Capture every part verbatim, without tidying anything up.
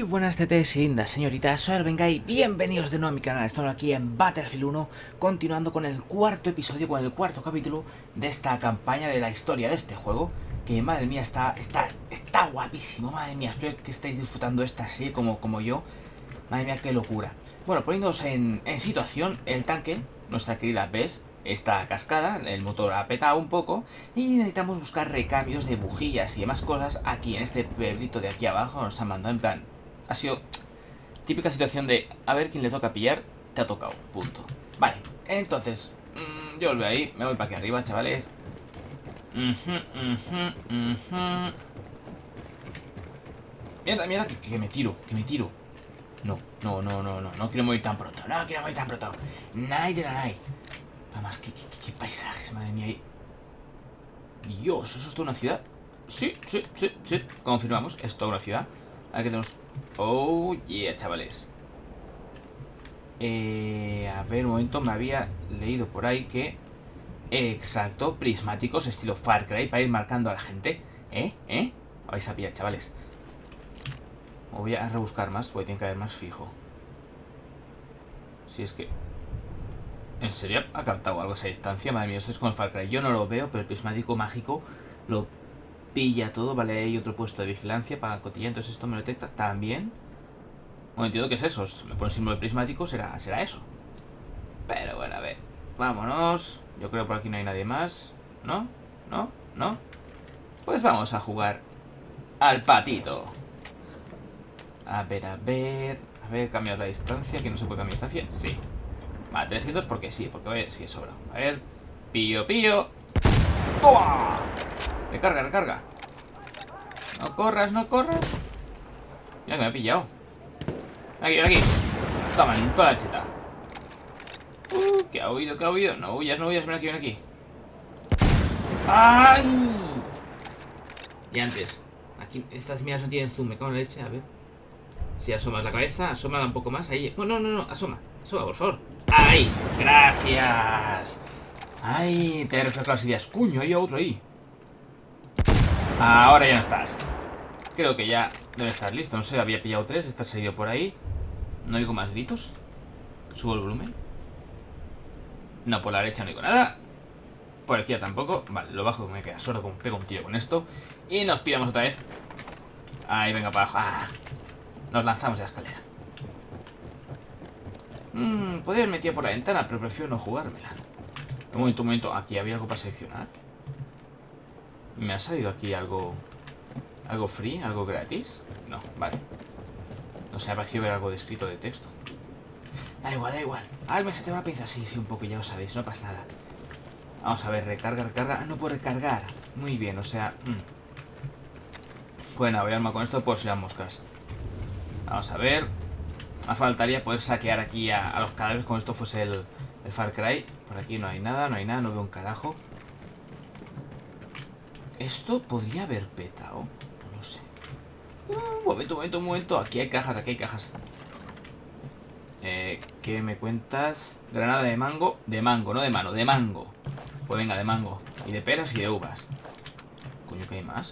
buenas T Ts y lindas señoritas, soy Elbengay, bienvenidos de nuevo a mi canal. Estamos aquí en Battlefield uno, continuando con el cuarto episodio, con el cuarto capítulo de esta campaña de la historia de este juego. Que madre mía, está, está, está guapísimo, madre mía, espero que estéis disfrutando esta serie como, como yo. Madre mía, qué locura. Bueno, poniéndonos en, en situación, el tanque, nuestra querida Bess, está cascada, el motor ha petado un poco y necesitamos buscar recambios de bujías y demás cosas aquí en este pueblito de aquí abajo. Nos han mandado en plan, ha sido típica situación de a ver quién le toca pillar, te ha tocado, punto. Vale, entonces mmm, yo volví ahí, me voy para aquí arriba, chavales. uh -huh, uh -huh, uh -huh. Mierda, mierda, que, que me tiro, que me tiro. No, no, no, no, no, no quiero morir tan pronto, no quiero morir tan pronto. Night de la night. Además, ¿qué, qué, qué paisajes, madre mía. Dios, ¿eso es toda una ciudad? Sí, sí, sí, sí. Confirmamos, es toda una ciudad. A ver qué tenemos. Oh, yeah, chavales. Eh, a ver, un momento, me había leído por ahí que... Exacto, prismáticos estilo Far Cry para ir marcando a la gente. ¿Eh? ¿Eh? Vais a pillar, chavales. Me voy a rebuscar más, porque tiene que haber más fijo. Si es que... ¿En serio ha captado algo a esa distancia? Madre mía, esto es con el Far Cry. Yo no lo veo, pero el prismático mágico lo pilla todo. Vale, hay otro puesto de vigilancia para cotillar. Entonces esto me lo detecta también. Bueno, entiendo que es eso. Me pone el símbolo de prismático, será, será eso. Pero bueno, a ver. Vámonos. Yo creo que por aquí no hay nadie más. ¿No? ¿No? ¿No? Pues vamos a jugar al patito. A ver, a ver. A ver, cambiar la distancia. Que no se puede cambiar distancia. Sí. Vale, trescientos porque sí, porque oye, sí es sobra. A ver, pillo, pillo. ¡Toma! Recarga, recarga. No corras, no corras. Mira que me ha pillado. Aquí, ven aquí. Toma, en toda la cheta. Uh, ¿qué ha oído, qué ha oído? No huyas, no huyas, ven aquí, ven aquí. ¡Ay! Y antes, aquí, estas mías no tienen zoom, me cago en la leche, a ver. Si asomas la cabeza, asómala un poco más, ahí. No, no, no, no, asoma, asoma, por favor. ¡Ay! ¡Gracias! ¡Ay! Te he refrescado las ideas. ¡Cuño! Hay otro ahí. Ahora ya no estás. Creo que ya debe estar listo. No sé, había pillado tres. Estás salido por ahí. No oigo más gritos. Subo el volumen. No, por la derecha no oigo nada. Por aquí tampoco. Vale, lo bajo, me queda solo. Pego un tiro con esto. Y nos piramos otra vez. Ahí, venga, para abajo. Ah, nos lanzamos de la escalera. Mmm, podría haber metido por la ventana, pero prefiero no jugármela. Un momento, un momento. Aquí había algo para seleccionar. ¿Me ha salido aquí algo... algo free? ¿Algo gratis? No, vale. No sé, ha parecido ver algo de escrito de texto. Da igual, da igual. Algo se te va a pensar. Sí, sí, un poco, ya lo sabéis, no pasa nada. Vamos a ver, recarga, recarga. Ah, no puedo recargar. Muy bien, o sea... Mmm. Pues nada, voy a armar con esto por si las moscas. Vamos a ver... Me faltaría poder saquear aquí a, a los cadáveres como esto fuese el, el Far Cry. Por aquí no hay nada, no hay nada, no veo un carajo. Esto podría haber petado. No lo sé. Un momento, un momento, un momento. Aquí hay cajas, aquí hay cajas. Eh, ¿qué me cuentas? Granada de mango. De mango, no de mano, de mango. Pues venga, de mango. Y de peras y de uvas. Coño, ¿qué hay más?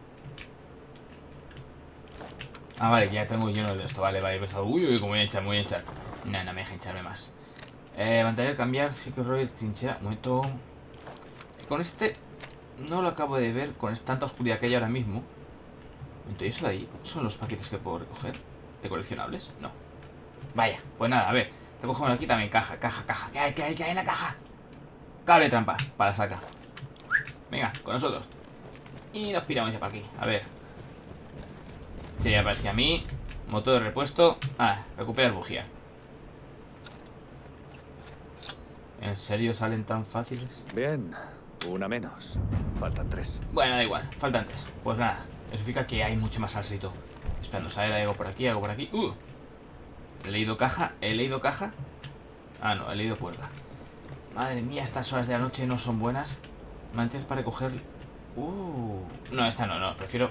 Ah, vale, ya tengo lleno de esto. Vale, vale, pensado. Uy, uy, como voy a echar, me voy a echar. Nada, no me deja echarme más. Eh, mantener, cambiar, sí que rollo, trinchera. Un momento. Con este no lo acabo de ver con esta tanta oscuridad que hay ahora mismo. Un momento, ¿y eso de ahí? ¿Son los paquetes que puedo recoger? ¿De coleccionables? No. Vaya, pues nada, a ver. Recogemos aquí también caja, caja, caja. ¿Qué hay, qué hay, qué hay en la caja? Cable trampa, para sacar. Venga, con nosotros. Y nos piramos ya para aquí. A ver. Sí, aparecía a mí. Motor de repuesto. Ah, recuperar bujía. ¿En serio salen tan fáciles? Bien, una menos. Faltan tres. Bueno, da igual, faltan tres. Pues nada, eso significa que hay mucho más salsito. Esperando, a ver, hay algo por aquí, algo por aquí. Uh, he leído caja, he leído caja. Ah, no, he leído puerta. Madre mía, estas horas de la noche no son buenas. Mantienes para recoger. Uh, no, esta no, no, prefiero.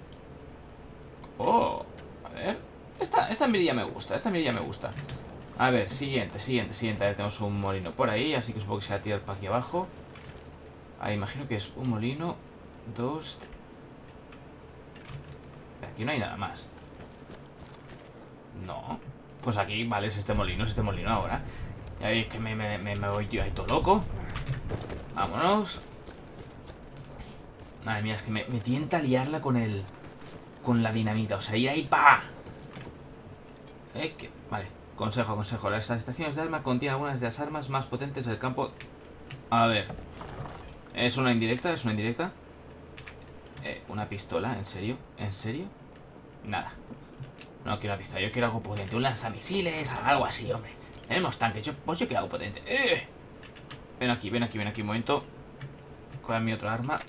Oh, a ver. Esta, esta mirilla me gusta, esta mirilla me gusta. A ver, siguiente, siguiente, siguiente. A ver, tenemos un molino por ahí, así que supongo que se va a tirar para aquí abajo. Ahí imagino que es un molino. Dos. Aquí no hay nada más. No. Pues aquí, vale, es este molino, es este molino ahora. Ya veis que me, me, me, me voy yo ahí todo loco. Vámonos. Madre mía, es que me, me tienta liarla con el... Con la dinamita, o sea, ir ahí, ¡pa! Eh, que, vale, consejo, consejo. Las estaciones de arma contienen algunas de las armas más potentes del campo. A ver. ¿Es una indirecta? ¿Es una indirecta? Eh, una pistola, ¿en serio? ¿En serio? Nada. No quiero una pistola, yo quiero algo potente. Un lanzamisiles, algo así, hombre. Tenemos tanques, yo, pues yo quiero algo potente. ¡Eh! Ven aquí, ven aquí, ven aquí un momento. ¿Cuál es mi otra arma?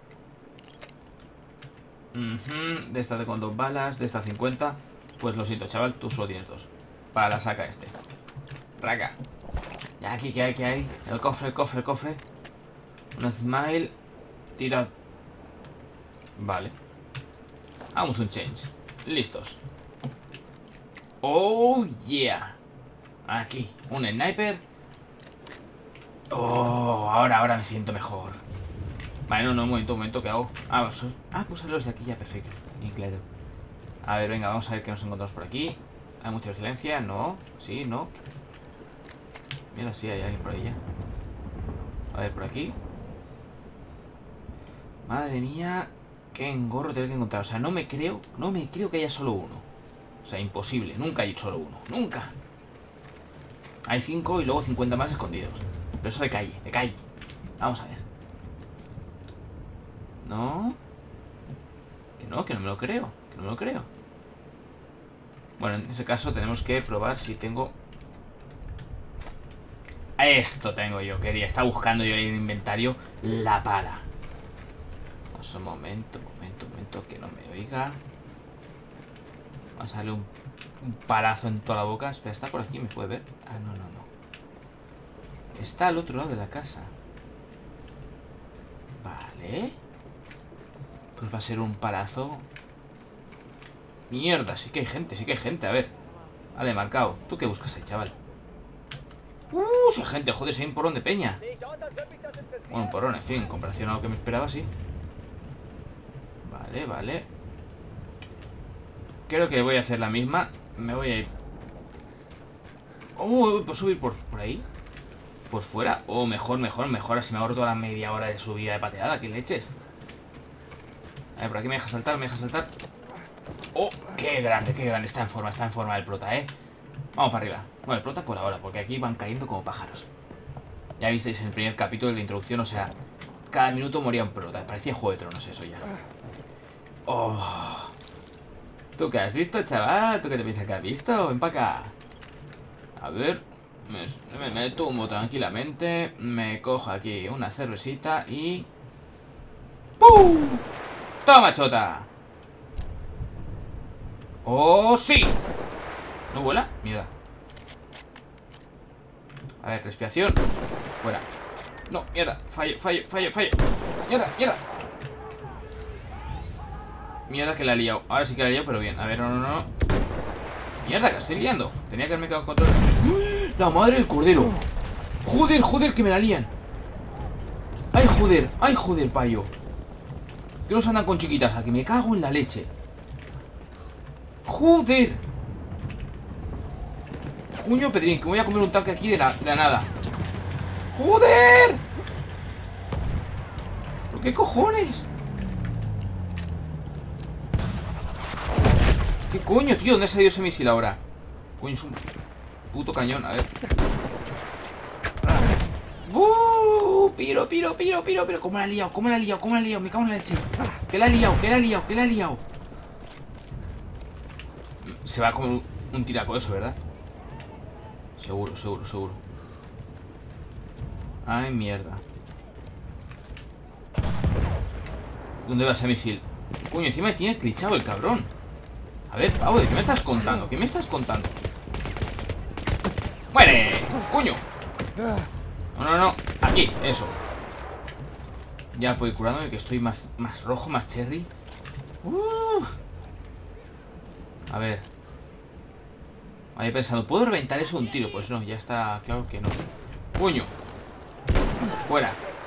Uh-huh. De esta de con dos balas, de esta cincuenta. Pues lo siento, chaval, tú solo tienes dos. Para la saca este. Raca. Ya aquí, ¿qué hay? ¿Qué hay? El cofre, el cofre, el cofre. Un smile. Tirad. Vale. Vamos un change. Listos. Oh, yeah. Aquí, un sniper. Oh, ahora, ahora me siento mejor. Vale, no, no, un momento, un momento, ¿qué hago? Ah, pues, ah, pues los de aquí ya, perfecto. Y claro. A ver, venga, vamos a ver qué nos encontramos por aquí. ¿Hay mucha vigilancia? No. Sí, no. Mira, sí, hay alguien por ahí ya. A ver, por aquí. Madre mía, qué engorro tener que encontrar. O sea, no me creo, no me creo que haya solo uno. O sea, imposible, nunca hay solo uno. Nunca. Hay cinco y luego cincuenta más escondidos. Pero eso de calle, de calle. Vamos a ver. No. Que no, que no me lo creo. Que no me lo creo. Bueno, en ese caso tenemos que probar si tengo... Esto tengo yo, quería. Está buscando yo en el inventario la pala. Vamos, un momento, un momento, un momento, que no me oiga. Vamos a darle un, un palazo en toda la boca. Espera, ¿está por aquí? ¿Me puede ver? Ah, no, no, no. Está al otro lado de la casa. Vale. Pues va a ser un palazo. Mierda, sí que hay gente, sí que hay gente, a ver. Vale, marcado. ¿Tú qué buscas ahí, chaval? Uh, si hay gente, joder, si hay un porrón de peña. Bueno, un porrón, en fin, en comparación a lo que me esperaba, sí. Vale, vale. Creo que voy a hacer la misma. Me voy a ir. Oh, ¿puedo subir por, por ahí? ¿Por fuera? Oh, mejor, mejor, mejor. Así me ahorro toda la media hora de subida de pateada. ¿Qué leches? A ver, por aquí me deja saltar, me deja saltar. Oh, qué grande, qué grande. Está en forma, está en forma el prota, ¿eh? Vamos para arriba. Bueno, el prota por ahora, porque aquí van cayendo como pájaros. Ya visteis en el primer capítulo de introducción, o sea, cada minuto moría un prota. Parecía Juego de Tronos eso ya. Oh. ¿Tú qué has visto, chaval? ¿Tú qué te piensas que has visto? Ven para acá. A ver. Me, me, me tumbo tranquilamente. Me cojo aquí una cervecita y... ¡pum! ¡Toma, chota! ¡Oh, sí! ¿No vuela? Mierda. A ver, respiración. Fuera. No, mierda. Fallo, fallo, fallo, fallo. Mierda, mierda. Mierda que la he liado. Ahora sí que la he liado, pero bien. A ver, no, no, no. Mierda, que la estoy liando. Tenía que haberme quedado con control. La madre del cordero. Joder, joder, que me la lían. Ay, joder, ay, joder, payo. Que nos andan con chiquitas. A que me cago en la leche. Joder. Coño, Pedrín, que me voy a comer un tanque aquí de la, de la nada. ¡Joder! ¿Pero qué cojones? ¿Qué coño, tío? ¿Dónde ha salido ese misil ahora? Coño, es un puto cañón, a ver. ¡Uh! Piro, piro, piro, piro, piro. ¿Cómo la ha liado? ¿Cómo la ha liado? ¿Cómo la ha liado? Me cago en la leche. ¿Qué la ha liado? ¿Qué la ha liado? ¿Qué la ha liado? Se va a comer un, un tiraco eso, ¿verdad? Seguro, seguro, seguro. Ay, mierda. ¿Dónde va ese misil? Coño, encima me tiene clichado el cabrón. A ver, Pavo, ¿qué me estás contando? ¿Qué me estás contando? ¡Muere! ¡Coño! No, no, no. Aquí, eso. Ya puedo ir curándome, que estoy más, más rojo, más cherry. Uh. A ver. Había pensado, ¿puedo reventar eso un tiro? Pues no, ya está claro que no. ¡Coño! Fuera.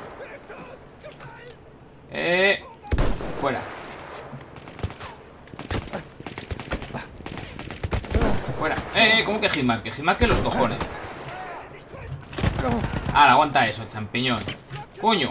Eh... Fuera. Fuera. Eh, eh, ¿cómo que Hitmark? Que Hitmark que los cojones. Ahora, aguanta eso, champiñón. Coño.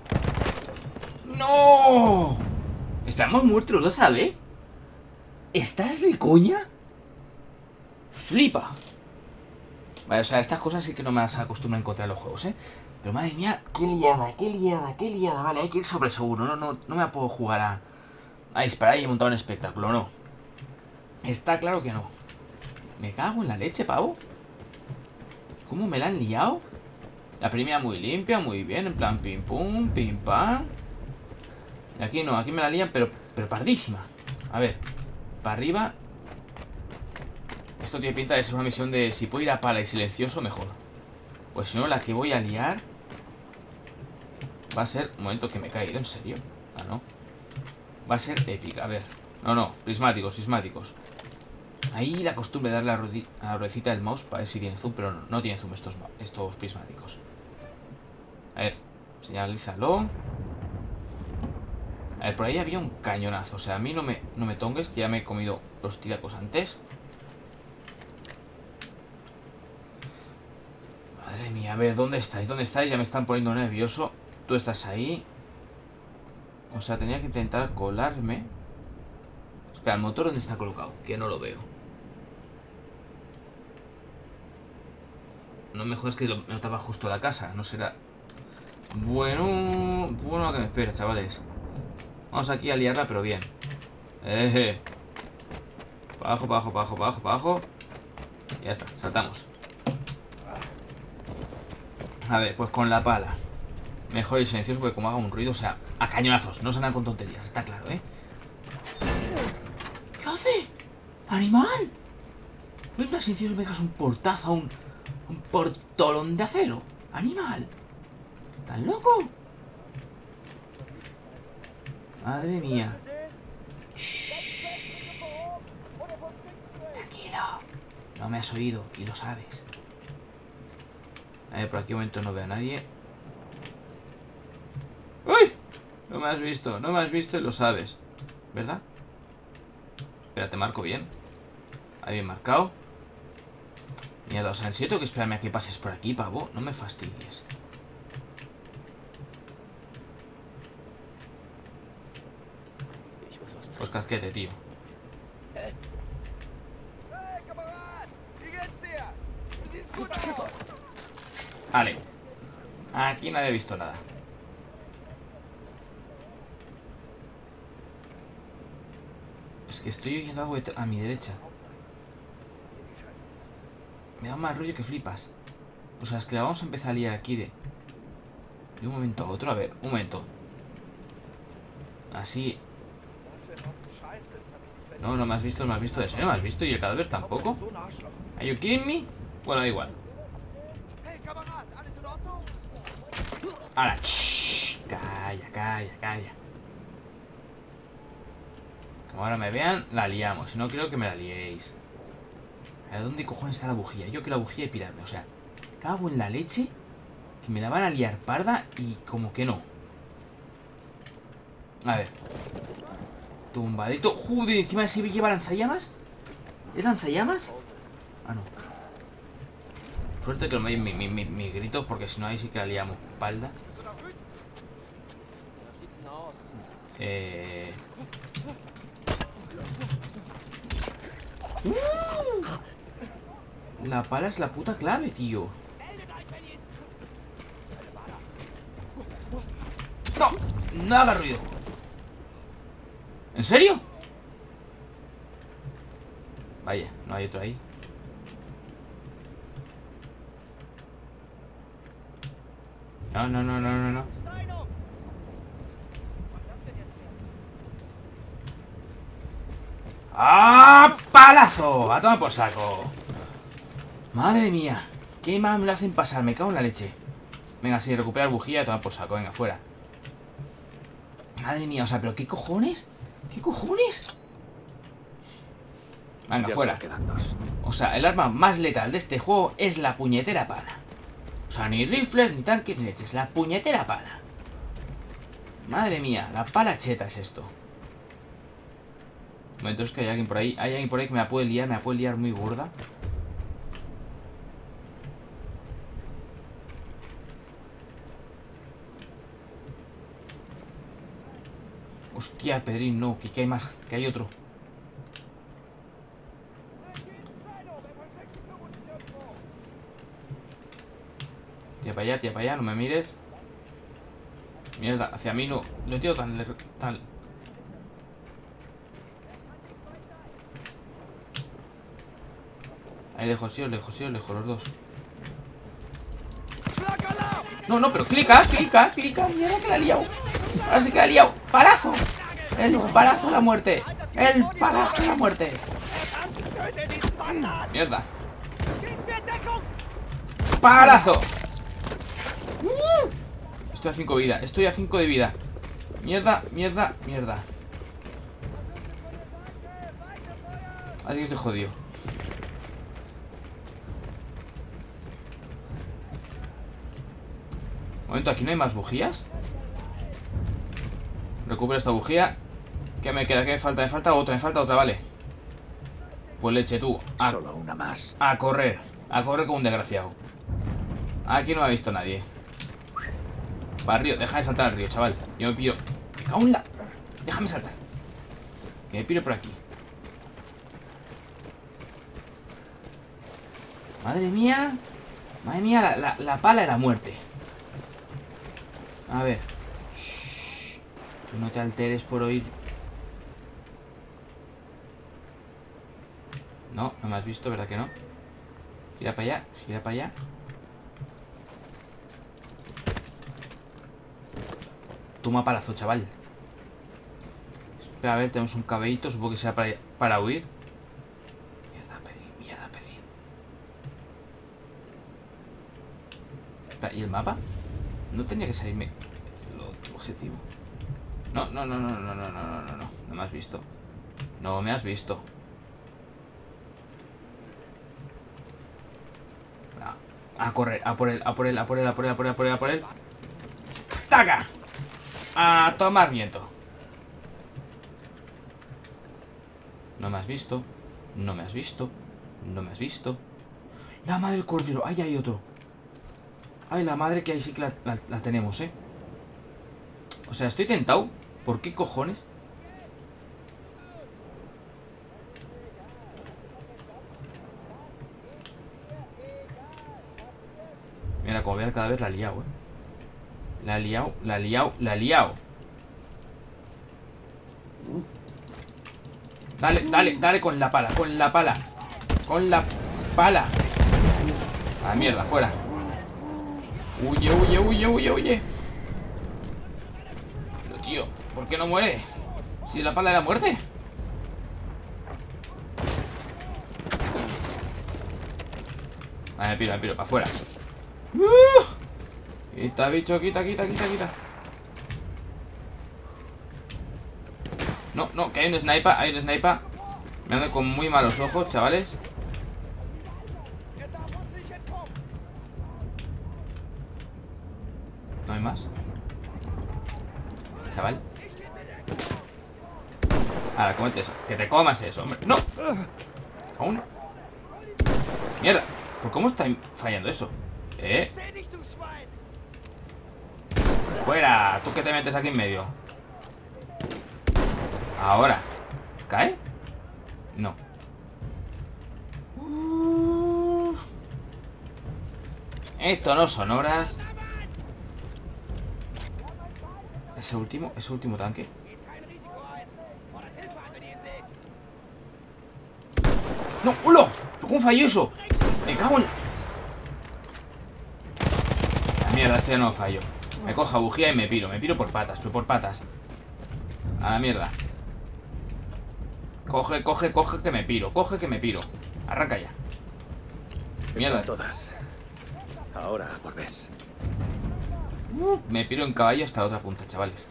¡No! Estamos muertos los dos a la vez. ¿Estás de coña? Flipa. Vale, o sea, estas cosas sí que no me las acostumbro a encontrar en los juegos, ¿eh? Pero madre mía, qué liada, qué liada, qué liada. Vale, hay que ir sobre seguro. No, no, no me puedo jugar a, a disparar y montar un espectáculo, no. Está claro que no. Me cago en la leche, pavo. ¿Cómo me la han liado? La primera muy limpia, muy bien. En plan, pim pum, pim pam. Y aquí no, aquí me la lían, pero, pero pardísima. A ver, para arriba. Esto tiene pinta de ser una misión de si puedo ir a pala y silencioso, mejor. Pues si no, la que voy a liar va a ser... Un momento que me he caído, ¿en serio? Ah, no. Va a ser épica, a ver. No, no, prismáticos, prismáticos. Ahí la costumbre de darle a, a la ruedecita del mouse para ver si tiene zoom, pero no, no tiene zoom estos, estos prismáticos. A ver, señalízalo. A ver, por ahí había un cañonazo. O sea, a mí no me, no me tongues, que ya me he comido los tiracos antes. Madre mía, a ver, ¿dónde estáis? ¿Dónde estáis? Ya me están poniendo nervioso. Tú estás ahí. O sea, tenía que intentar colarme. Espera, ¿el motor dónde está colocado? Que no lo veo. No me jodas que lo, me notaba justo la casa. No será... Bueno... Bueno, lo que me espera, chavales. Vamos aquí a liarla, pero bien. Eh, para abajo, para abajo, para abajo, para abajo, para abajo. Y ya está, saltamos. A ver, pues con la pala. Mejor y silencioso porque como haga un ruido, o sea, a cañonazos. No se andan con tonterías, está claro, ¿eh? ¿Qué hace? ¡Animal! ¿No es más silencioso que pegas un portazo a un... un portolón de acero? ¡Animal! ¿Estás loco? Madre mía. Shhh. Tranquilo. No me has oído y lo sabes. A ver, por aquí un momento no veo a nadie. ¡Uy! No me has visto, no me has visto y lo sabes, ¿verdad? Espera, te marco bien. Ahí bien marcado. Mierda, o sea, ¿en serio tengo que esperarme a que pases por aquí, pavo? No me fastidies. Pues casquete, tío. Vale. Aquí nadie ha visto nada. Es que estoy oyendo algo a mi derecha. Me da más rollo que flipas. O sea, es que la vamos a empezar a liar aquí de... De un momento a otro. A ver, un momento. Así... No, no me has visto, no me has visto. ¿De serio me has visto? ¿Y el cadáver tampoco? ¿Are you kidding me? Bueno, da igual. Ahora, shh, calla, calla, calla. Como ahora me vean, la liamos. Si no, creo que me la liéis. ¿A dónde cojones está la bujía? Yo quiero la bujía y pirarme. O sea, cago en la leche. Que me la van a liar parda y como que no. A ver. Tumbadito. Joder, encima de ese lleva lanzallamas. ¿Es lanzallamas? Ah, no. Suerte que no me mi, mi, mi, mi grito, porque si no ahí sí que la liamos espalda. Eh... Uh, la pala es la puta clave, tío. No, no haga ruido. ¿En serio? Vaya, no hay otro ahí. No, no, no, no, no, no. ¡Ah! ¡Palazo! A tomar por saco. Madre mía. ¿Qué más me lo hacen pasar? Me cago en la leche. Venga, sí, recuperar bujía, a tomar por saco. Venga, fuera. Madre mía, o sea, ¿pero qué cojones? ¿Qué cojones? Venga, ya fuera. quedan dos. O sea, el arma más letal de este juego es la puñetera pala. O sea, ni rifles, ni tanques, ni leches. La puñetera pala. Madre mía, la pala cheta es esto. momento, es que hay alguien por ahí. Hay alguien por ahí que me la puede liar, me la puede liar muy gorda. Hostia, Pedrín, no, que, que hay más, que hay otro. Tía para allá, tía para allá, no me mires. Mierda, hacia mí no. Lo tío tan, tan... Ahí lejos, sí, os lejos, sí, os lejos, los dos. No, no, pero clica, clica, clica. Mierda que la he liado. Ahora sí que la he liado. ¡Palazo! El palazo a la muerte. El palazo a la muerte. Mierda. ¡Palazo! Estoy a cinco de vida, estoy a cinco de vida. Mierda, mierda, mierda. Así que estoy jodido. Un momento, ¿aquí no hay más bujías? Recupero esta bujía. ¿Qué me queda? ¿Qué me falta? Me falta otra, me falta otra, vale. Pues leche tú. A, Solo una más. A correr. A correr como un desgraciado. Aquí no me ha visto nadie. Para el río, deja de saltar al río, chaval. Yo me piro. Me cago en la... Déjame saltar. Que me piro por aquí. Madre mía. Madre mía, la, la, la pala de la muerte. A ver. Shh. Tú no te alteres por oír. No, no me has visto, ¿verdad que no? Gira para allá, gira para allá. Toma palazo, chaval. Espera, a ver, tenemos un cabellito. Supongo que sea para, para huir. Mierda, Pedrín, mierda, Pedrín. Espera, ¿y el mapa? No tenía que salirme el otro objetivo. No, no, no, no, no, no, no, no, no, no. No me has visto. No me has visto. A correr, a por él, a por él, a por él, a por él, a por él, a por él, a por él. ¡Taca! A tomar viento. No me has visto. No me has visto. No me has visto. La madre del cordero. Ahí hay otro. Ay, la madre que ahí sí que la, la, la tenemos, eh. O sea, estoy tentado. ¿Por qué cojones? Mira, como vea el cadáver la he liado, eh. La he liado, la he liado, la he liado. Dale, dale, dale con la pala, con la pala. Con la pala. A la mierda, fuera. Huye, huye, huye, huye, huye. Pero tío, ¿por qué no muere? Si la pala era muerte. Vale, me piro, me piro, para afuera. Uh, quita, bicho, quita, quita, quita, quita. No, no, que hay un sniper, hay un sniper. Me ando con muy malos ojos, chavales. No hay más. Chaval. Ahora, cómete eso. Que te comas eso, hombre. ¡No! Aún. Mierda. ¿Por cómo está fallando eso? ¿Eh? ¡Fuera! ¿Tú qué te metes aquí en medio? Ahora. ¿Cae? No. Uh... Esto no son horas. Ese último, ese último tanque. ¡No! ¡Hola! ¿Cómo falló eso? Me cago en... La mierda, este ya no fallo. Me cojo a bujía y me piro. Me piro por patas, pero por patas. A la mierda. Coge, coge, coge que me piro. Coge que me piro. Arranca ya. Mierda. Están todas. Ahora, por vez. Uh, me piro en caballo hasta la otra punta, chavales.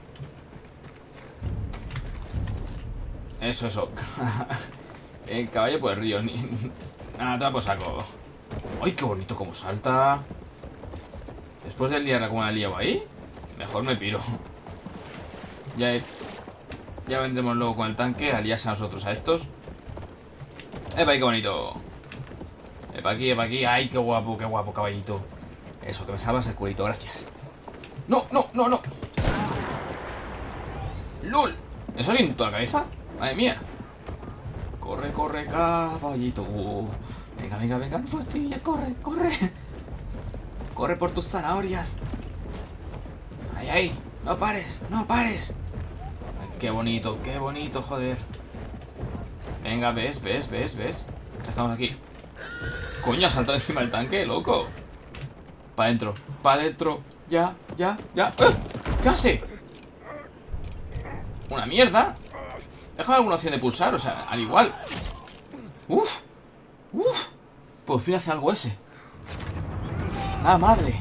Eso, eso. El caballo por el río. Ni... Nada, trapo saco. ¡Ay, qué bonito cómo salta! Después del liarla como la he liado ahí, mejor me piro. Ya he... Ya vendremos luego con el tanque, aliarse a nosotros a estos. ¡Epa, qué bonito! ¡Epa aquí, epa aquí! ¡Ay, qué guapo, qué guapo, caballito! Eso, que me salvas el culito, gracias. ¡No, no, no, no! ¡Lol! ¿Eso le toda la cabeza? ¡Madre mía! Corre, corre, caballito. Uh, venga, venga, venga, no fastidia, corre, corre. Corre por tus zanahorias. Ay, ay, no pares, no pares. Ay, qué bonito, qué bonito, joder. Venga, ves, ves, ves, ves. Ya estamos aquí. Coño, ha saltado encima del tanque, loco. Pa' adentro, pa' adentro. Ya, ya, ya. ¡Eh! ¿Qué hace? Una mierda. Déjame alguna opción de pulsar, o sea, al igual. Uf, uf. Por fin hace algo ese. ¡La madre!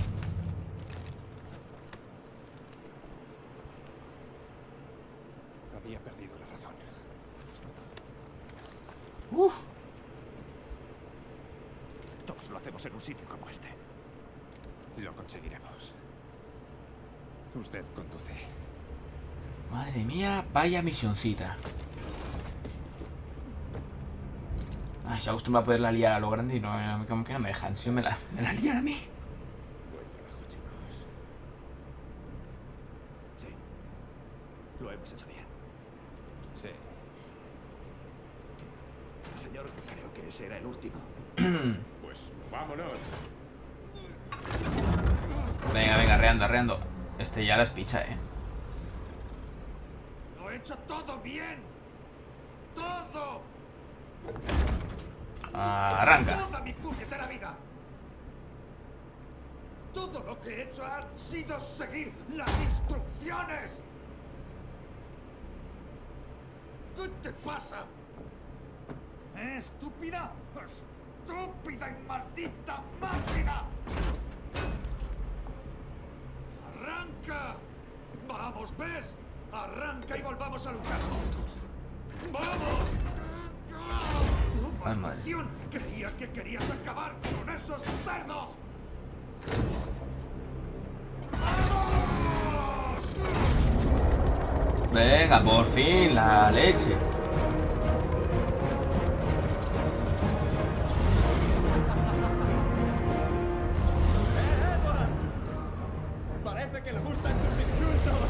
Había perdido la razón. Uf. Todos lo hacemos en un sitio como este. Lo conseguiremos. Usted conduce. Madre mía, vaya misioncita. Ay, se acostumbra a poderla liar a lo grande y no, como que no me dejan. Si me la, me la lían a mí. Buen trabajo, chicos. Sí. Lo hemos hecho bien. Sí. Señor, creo que ese era el último. Pues vámonos. Venga, venga, arreando, arreando. Este ya la espicha, eh. Lo he hecho todo bien. Todo. Arranca. Toda mi puñetera vida. Todo lo que he hecho ha sido seguir las instrucciones. ¿Qué te pasa? ¿Eh, estúpida? ¡Estúpida y maldita máquina! ¡Arranca! ¡Vamos, ves! ¡Arranca y volvamos a luchar juntos! ¡Vamos! Ay, madre. ¡Maldición! Creía que querías acabar con esos cerdos. ¡Vamos! Venga, por fin, la leche. Parece que le gustan sus insultos.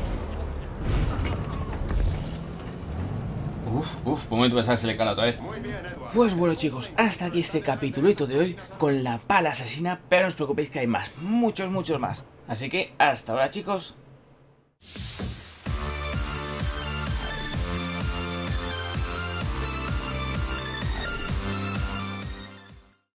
Uf, uf, por un momento pensaba que se le cala otra vez. Muy bien, Edward. Pues bueno, chicos, hasta aquí este capitulito de hoy con la pala asesina, pero no os preocupéis que hay más, muchos, muchos más. Así que hasta ahora, chicos.